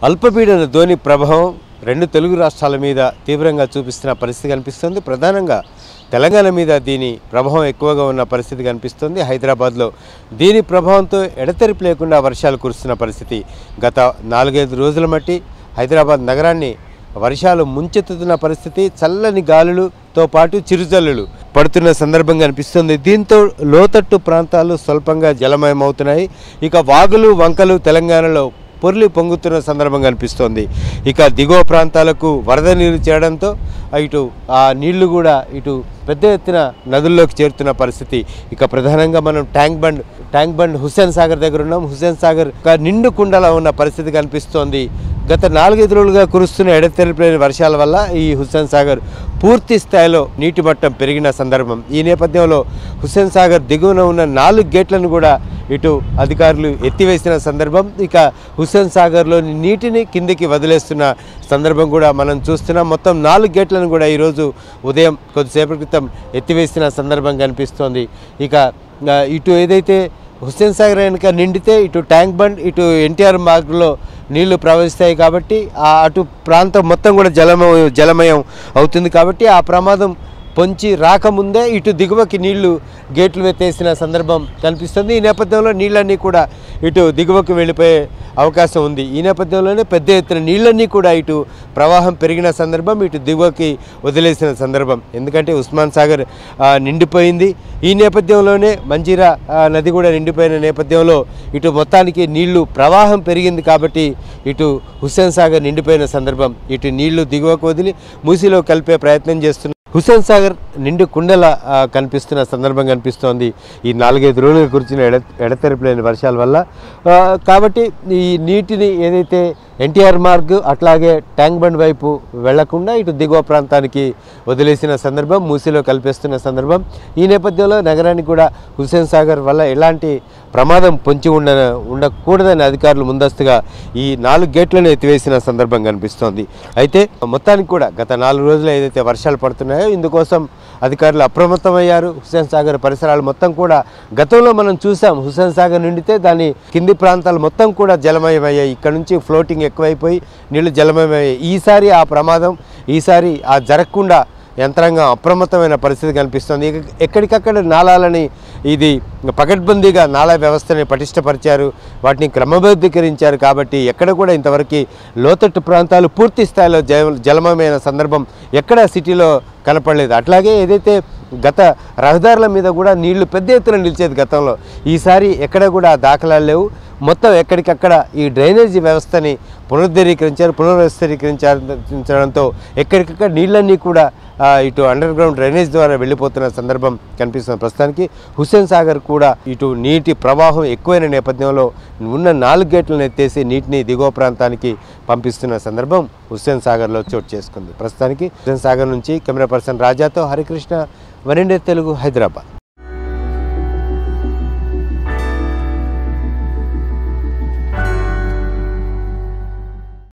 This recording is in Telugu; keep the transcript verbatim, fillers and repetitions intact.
అల్పపీడన ధోని ప్రభావం రెండు తెలుగు రాష్ట్రాల మీద తీవ్రంగా చూపిస్తున్న పరిస్థితి కనిపిస్తుంది. ప్రధానంగా తెలంగాణ మీద దీని ప్రభావం ఎక్కువగా ఉన్న పరిస్థితి కనిపిస్తుంది. హైదరాబాద్లో దీని ప్రభావంతో ఎడతెరిపి లేకుండా వర్షాలు కురుస్తున్న పరిస్థితి. గత నాలుగైదు రోజుల మట్టి హైదరాబాద్ నగరాన్ని వర్షాలు ముంచెత్తుతున్న పరిస్థితి. చల్లని గాలులతో పాటు చిరుజల్లులు పడుతున్న సందర్భం కనిపిస్తుంది. దీంతో లోతట్టు ప్రాంతాలు స్వల్పంగా జలమయమవుతున్నాయి. ఇక వాగులు వంకలు తెలంగాణలో పొర్లి పొంగుతున్న సందర్భం కనిపిస్తోంది. ఇక దిగువ ప్రాంతాలకు వరద నీరు చేరడంతో ఇటు ఆ నీళ్లు కూడా ఇటు పెద్ద ఎత్తున నదుల్లోకి చేరుతున్న పరిస్థితి. ఇక ప్రధానంగా మనం tank bund tank bund Hussain Sagar దగ్గర ఉన్నాం. హుస్సేన్ సాగర్ నిండు కుండలా ఉన్న పరిస్థితి కనిపిస్తోంది. గత నాలుగైదు రోజులుగా కురుస్తున్న ఎడతెరిపిలేని వర్షాల వల్ల ఈ హుస్సేన్ సాగర్ పూర్తి స్థాయిలో నీటి మట్టం పెరిగిన సందర్భం. ఈ నేపథ్యంలో హుస్సేన్ సాగర్ దిగువన ఉన్న నాలుగు గేట్లను కూడా ఇటు అధికారులు ఎత్తివేసిన సందర్భం. ఇక హుస్సేన్ సాగర్లోని నీటిని కిందికి వదిలేస్తున్న సందర్భం కూడా మనం చూస్తున్నాం. మొత్తం నాలుగు గేట్లను కూడా ఈరోజు ఉదయం కొద్దిసేపటి క్రితం ఎత్తివేసిన సందర్భం కనిపిస్తోంది. ఇక ఇటు ఏదైతే హుస్సేన్ సాగర్ వెనుక నిండితే ఇటు ట్యాంక్ బండ్ ఇటు ఎన్టీఆర్ మార్గ్లో నీళ్లు ప్రవహిస్తాయి కాబట్టి ఆ అటు ప్రాంతం మొత్తం కూడా జలమయం జలమయం అవుతుంది. కాబట్టి ఆ ప్రమాదం పొంచి రాకముందే ఇటు దిగువకి నీళ్లు గేట్లు ఎత్తేసిన సందర్భం కనిపిస్తుంది. ఈ నేపథ్యంలో నీళ్ళన్నీ కూడా ఇటు దిగువకు వెళ్ళిపోయే అవకాశం ఉంది. ఈ నేపథ్యంలోనే పెద్ద ఎత్తున నీళ్ళన్నీ కూడా ఇటు ప్రవాహం పెరిగిన సందర్భం, ఇటు దిగువకి వదిలేసిన సందర్భం. ఎందుకంటే ఉస్మాన్ సాగర్ నిండిపోయింది. ఈ నేపథ్యంలోనే మంజీరా నది కూడా నిండిపోయిన నేపథ్యంలో ఇటు మొత్తానికి నీళ్లు ప్రవాహం పెరిగింది. కాబట్టి ఇటు హుస్సేన్ సాగర్ నిండిపోయిన సందర్భం, ఇటు నీళ్లు దిగువకు వదిలి మూసిలో కలిపే ప్రయత్నం చేస్తున్నారు. హుస్సేన్ సాగర్ నిండు కుండల కనిపిస్తున్న సందర్భం కనిపిస్తోంది ఈ నాలుగైదు రోజులుగా కురిచిన ఎడ ఎడతెరిపిలేని వర్షాల వల్ల. కాబట్టి ఈ నీటిని ఏదైతే ఎన్టీఆర్ మార్గ్ అట్లాగే ట్యాంక్ బండ్ వైపు వెళ్లకుండా ఇటు దిగువ ప్రాంతానికి వదిలేసిన సందర్భం, మూసిలో కలిపేస్తున్న సందర్భం. ఈ నేపథ్యంలో నగరానికి కూడా హుస్సేన్ సాగర్ వల్ల ఎలాంటి ప్రమాదం పొంచి ఉండ ఉండకూడదని అధికారులు ముందస్తుగా ఈ నాలుగు గేట్లను ఎత్తివేసిన సందర్భం కనిపిస్తోంది. అయితే మొత్తానికి కూడా గత నాలుగు రోజులు ఏదైతే వర్షాలు పడుతున్నాయో ఇందుకోసం అధికారులు అప్రమత్తమయ్యారు. హుస్సేన్ సాగర్ పరిసరాలు మొత్తం కూడా గతంలో మనం చూసాం. హుస్సేన్ సాగర్ నిండితే దాని కింది ప్రాంతాలు మొత్తం కూడా జలమయమయ్యాయి. ఇక్కడ నుంచి ఫ్లోటింగ్ ఎక్కువైపోయి నీళ్లు జలమయమయ్యాయి. ఈసారి ఆ ప్రమాదం ఈసారి ఆ జరగకుండా యంత్రాంగం అప్రమత్తమైన పరిస్థితి కనిపిస్తుంది. ఎక్కడికక్కడ నాలాలని ఇది పకడ్బందీగా నాలా వ్యవస్థని పటిష్టపరిచారు, వాటిని క్రమబద్ధీకరించారు. కాబట్టి ఎక్కడ కూడా ఇంతవరకు లోతట్టు ప్రాంతాలు పూర్తి స్థాయిలో జలమయమైన సందర్భం ఎక్కడ సిటీలో కనపడలేదు. అట్లాగే ఏదైతే గత రహదారుల మీద కూడా నీళ్లు పెద్ద ఎత్తున నిలిచేది గతంలో, ఈసారి ఎక్కడ కూడా దాఖలాలు లేవు. మొత్తం ఎక్కడికక్కడ ఈ డ్రైనేజీ వ్యవస్థని పునరుద్ధరీకరించారు. పునరుద్ధరీకరించడంతో ఎక్కడికక్కడ నీళ్ళన్నీ కూడా ఇటు అండర్ గ్రౌండ్ డ్రైనేజ్ ద్వారా వెళ్ళిపోతున్న సందర్భం కనిపిస్తుంది. ప్రస్తుతానికి హుస్సేన్ సాగర్ కూడా ఇటు నీటి ప్రవాహం ఎక్కువైన నేపథ్యంలో ఉన్న నాలుగు గేట్లను ఎత్తేసి నీటిని దిగువ ప్రాంతానికి పంపిస్తున్న సందర్భం హుస్సేన్ సాగర్లో చోటు చేసుకుంది. ప్రస్తుతానికి హుస్సేన్ సాగర్ నుంచి కెమెరా పర్సన్ రాజాతో హరికృష్ణ, వన్ ఇండియా తెలుగు, హైదరాబాద్.